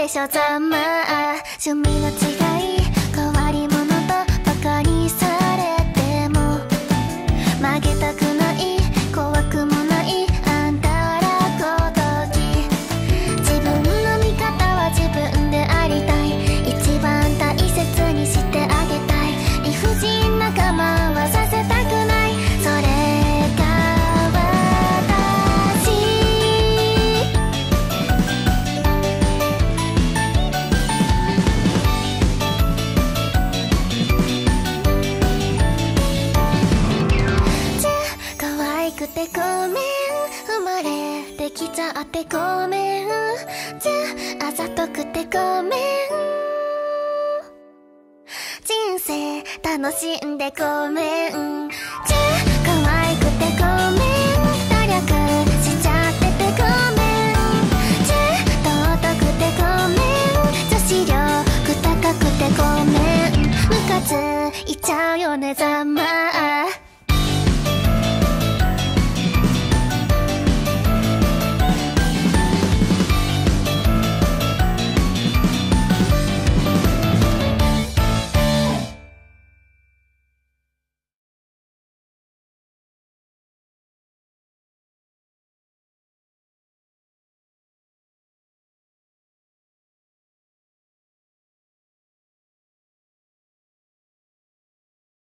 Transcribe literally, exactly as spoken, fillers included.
でしょざまあ趣味の違い変わり者とバカにされても曲げたくない怖くもないあんたらごとき自分の味方は自分でありたい一番大切にしてあげたい理不尽な我慢はさせたくないそれが私可愛くてごめん生まれてきちゃってごめんじゃあざとくてごめん人生楽しんでごめん